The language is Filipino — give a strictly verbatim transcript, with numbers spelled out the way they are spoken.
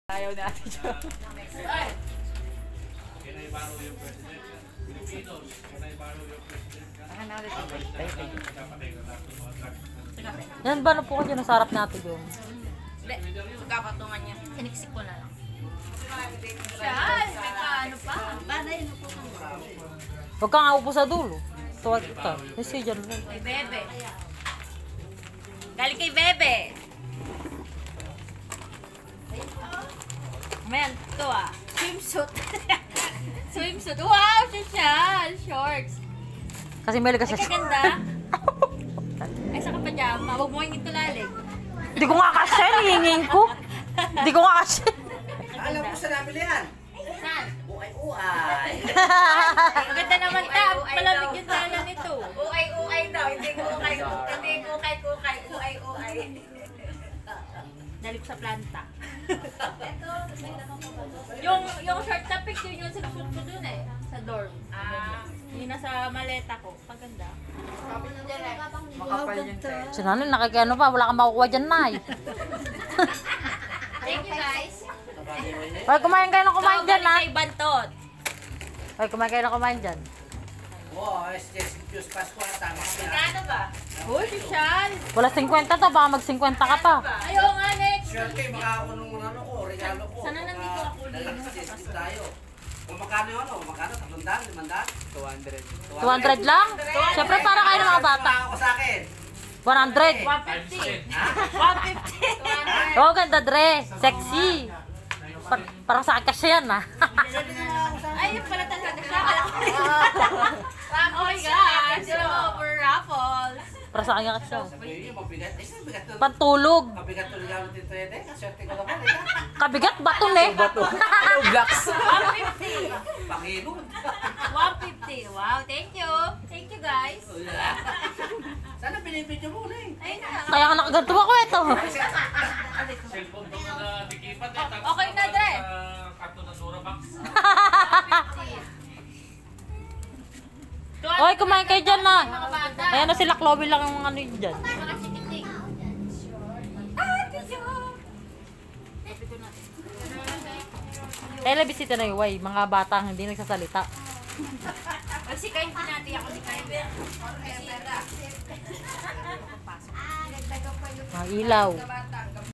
Ayaw na ate Jo. Kinaibago yung president. Pilipinos, kinaibago yung president. Saka na ulit ang birthday. Yan ba na po kayo nasa harap natin yung? Hindi, kapatungan niya. Siniksik ko na lang. Saan? May paano pa? Banay na po. Huwag kang aupo sa dulo. Tuwag kita. Kasi dyan lang. Kay Bebe. Galing kay Bebe. Man, ito ah. Swimsuit. Swimsuit. Wow, social. Shorts. Kasi may ligas Ay, sa... kaganda. Ay, sa kapajama. Huwag mo yung itulalig. Hindi ko nga kasi, hihingin ko. Hindi ko nga kasi. Alam ko sa nabili yan. Saan? Uay-uay. Maganda naman ta. Malamig yung tala nito. Uay-uay daw, hindi ko ukay, hindi ko ukay-ukay, uay-uay. Dali ko sa planta. yung yung short na picture yun, sinushoot ko dun eh. Sa dorm. Ah, Yung nasa maleta ko. Paganda. Makapal yung tayo. So nanin, nakikiano pa. Wala kang makukuha dyan, Nay. Thank you guys. Hoy, kumain kayo ng kumain dyan, ha? Kay Bantot. Hoy, kumain kayo ng kumain dyan. Oo, S J C Diyos Pasko na tama ka na. ano ba? Uy, social. Wala singkwenta to, baka mag-singkwenta ka pa. Ayaw nga, next. Swerte, makakunong ano ko, regalo ko. Sana nandito ako, Lalaki sa S J tayo. Kung magkano yun, o magkano? Tatlong limandaan? two hundred. two hundred lang? Siyempre, para kayo ng mga bata. Ako sa akin. one hundred. one fifty. one fifty. Oh, ganda, Dre. Sexy. Pa parang sa akin kasi yan, ha? Ay, yun pala talaga siya. Oh my gosh. Over raffles. Para sa akin kasi siya. Sabi yun, mabigat. Eh, saan bigat to? Pantulog. Mabigat to regalo dito yun eh. Kaswerte ko naman eh. Kabigat, bato, ne? Blocks. one fifty. Pangilod. one fifty. Wow, thank you. Thank you guys. Sana binibidyo mo na eh. Ayun na. Kaya ka nakaganto ako, ito. Cellphone ko na natikipan eh. tapos Okay na, Dre. sa kanto ng Durabox. Hoy, kumain kayo dyan, na. Mga bata. Ayan na sila, Chloe lang ang ano yun dyan. Mga chikiting. Ah, tiyo. Kaya na bisita na yung way, mga batang hindi nagsasalita. Pag si Kain pinati ako si Kain. Mga ilaw.